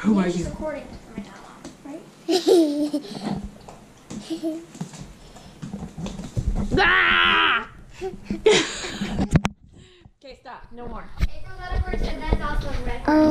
Oh my She's god. recording for my dad, right? Ah! Okay, stop. No more.